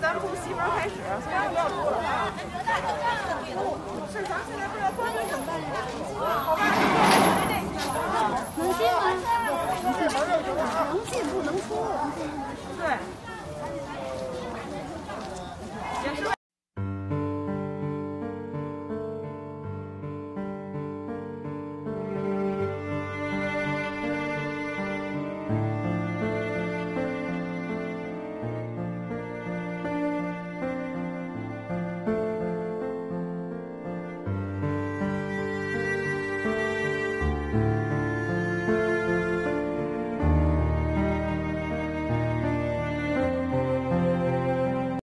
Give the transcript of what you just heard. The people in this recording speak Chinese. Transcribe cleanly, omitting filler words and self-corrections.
咱们从西门开始，所以就不要出了。是，咱们现在不知道关注什么办？好吧， 能进吗？能进不能出。 对。